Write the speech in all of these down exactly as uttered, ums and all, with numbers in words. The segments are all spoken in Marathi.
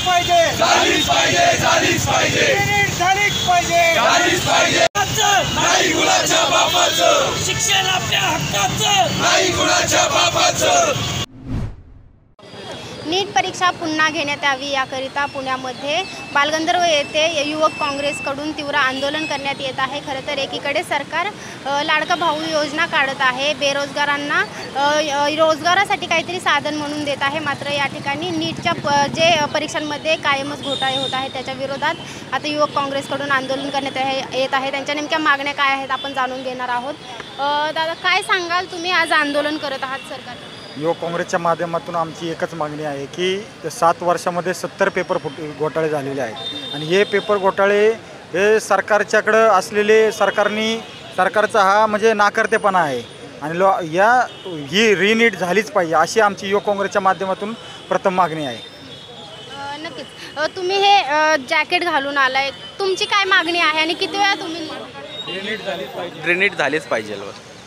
पाहिजे झालीच पाहिजे झालीच पाहिजे नीट झालीच पाहिजे झालीच पाहिजे नाही कुणाच्या बापाचं शिक्षण आपल्या हक्काचं नाही कुणाच्या बापाचं। नीट परीक्षा पुन्हा घेण्यात यावी याकरिता पुण्यामध्ये बालगंधर्व येथे युवक काँग्रेसकडून तीव्र आंदोलन करण्यात येत आहे। खरं तर एकीकडे सरकार लाडका भाऊ योजना काढत आहे, बेरोजगारांना रोजगारासाठी काहीतरी साधन म्हणून देत आहे, मात्र या ठिकाणी नीटच्या जे परीक्षांमध्ये कायमच घोटाळे होत आहेत त्याच्या विरोधात आता युवक काँग्रेसकडून आंदोलन करण्यात येत आहे। त्यांच्या नेमक्या मागण्या काय आहेत आपण जाणून घेणार आहोत। दादा, काय सांगाल, तुम्ही आज आंदोलन करत आहात सरकार? युवक काँग्रेसच्या माध्यमातून आमची एकच मागणी आहे की सात वर्षामध्ये सत्तर पेपर फुट घोटाळे झालेले आहेत आणि हे पेपर घोटाळे हे सरकारच्याकडं असलेले सरकारनी सरकारचा हा म्हणजे नाकर्तेपणा आहे आणि लो या ही रिनीट झालीच पाहिजे अशी आमची युवक काँग्रेसच्या माध्यमातून प्रथम मागणी आहे। नक्कीच, तुम्ही हे जॅकेट घालून आलाय, तुमची काय मागणी आहे आणि किती वेळा तुम्ही रिनीट झालीच पाहिजे रिनीट झालीच पाहिजे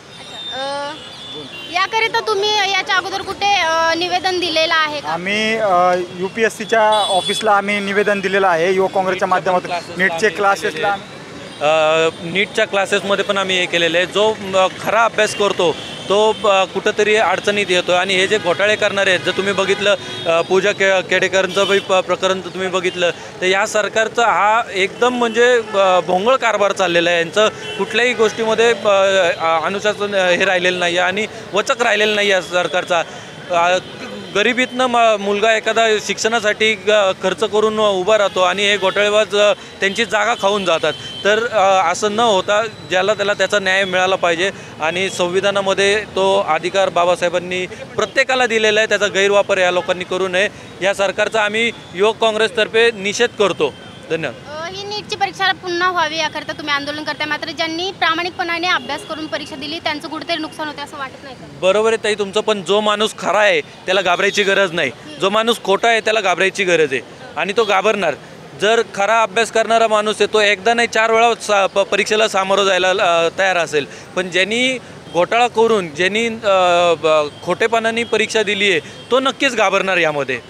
याकरिता तुम्ही याच्या अगोदर कुठे निवेदन दिलेलं आहे का? आम्ही यू पी एस सीच्या ऑफिसला आम्ही निवेदन दिलेलं आहे युवक काँग्रेसच्या माध्यमातून। नीटचे क्लासेसला नीटच्या क्लासेसमध्ये पण आम्ही हे केलेलं आहे। जो खरा अभ्यास करतो तो कुठंतरी अडचणीत येतो आणि हे जे घोटाळे करणारे आहेत, जर तुम्ही बघितलं पूजा के केडेकरांचं बी प्रकरण तर तुम्ही बघितलं तर या सरकारचा हा एकदम म्हणजे भोंगळ कारभार चाललेला आहे। यांचं कुठल्याही गोष्टीमध्ये अनुशासन हे राहिलेलं नाही आहे आणि वचक राहिलेलं नाही आहे सरकारचा। गरिबीतनं म मुलगा एखादा शिक्षणासाठी खर्च करून उभा राहतो आणि हे घोटाळेबाज त्यांची जागा खाऊन जातात। तर असं न होता ज्याला त्याला त्याचा न्याय मिळाला पाहिजे आणि संविधानामध्ये तो अधिकार बाबासाहेबांनी प्रत्येकाला दिलेला आहे, त्याचा गैरवापर या लोकांनी करू नये। या सरकारचा आम्ही युवक काँग्रेसतर्फे निषेध करतो। धन्यवाद। ही नीटची परीक्षा पुन्हा व्हावी याकरता तुम्ही आंदोलन करताय, मात्र ज्यांनी प्रामाणिकपणाने अभ्यास करून परीक्षा दिली त्यांचं कुठेतरी नुकसान होते असं वाटत नाही का? बरोबर आहे ताई तुमचं, पण जो माणूस खरा आहे त्याला घाबरायची गरज नाही, जो माणूस खोटा आहे त्याला घाबरायची गरज आहे आणि तो घाबरणार। जर खरा अभ्यास करणारा माणूस आहे तो एकदा नाही चार वेळा सा प परीक्षेला सामोरं जायला तयार असेल, पण ज्यांनी घोटाळा करून ज्यांनी खोटेपणाने परीक्षा दिली आहे तो नक्कीच घाबरणार यामध्ये।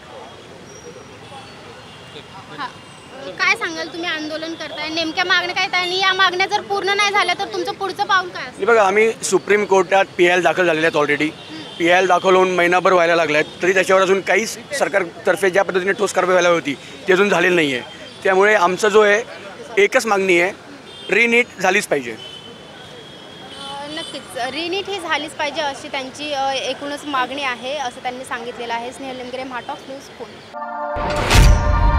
काय सांगाल, तुम्ही आंदोलन करताय, नेमक्या मागण्या काय आहेत आणि या मागण्या जर पूर्ण नाही झाल्या तर तुमचं पुढचं पाऊल काय असेल? बघा, आम्ही सुप्रीम कोर्टात पी एल दाखल झालेले आहेत ऑलरेडी। पी एल दाखल होऊन महिनाभर व्हायला लागला आहे तरी त्याच्यावर अजून काहीच सरकारतर्फे ज्या पद्धतीने ठोस कारवाई व्हायला होती ती अजून झालेली नाही आहे। त्यामुळे आमचं जो आहे एकच मागणी आहे, रिनीट झालीच पाहिजे। नक्कीच रिनीट ही झालीच पाहिजे अशी त्यांची एकूणच मागणी आहे असं त्यांनी सांगितलेलं आहे। स्नेहल लिमगिरे, महाटॉक न्यूज, पुणे।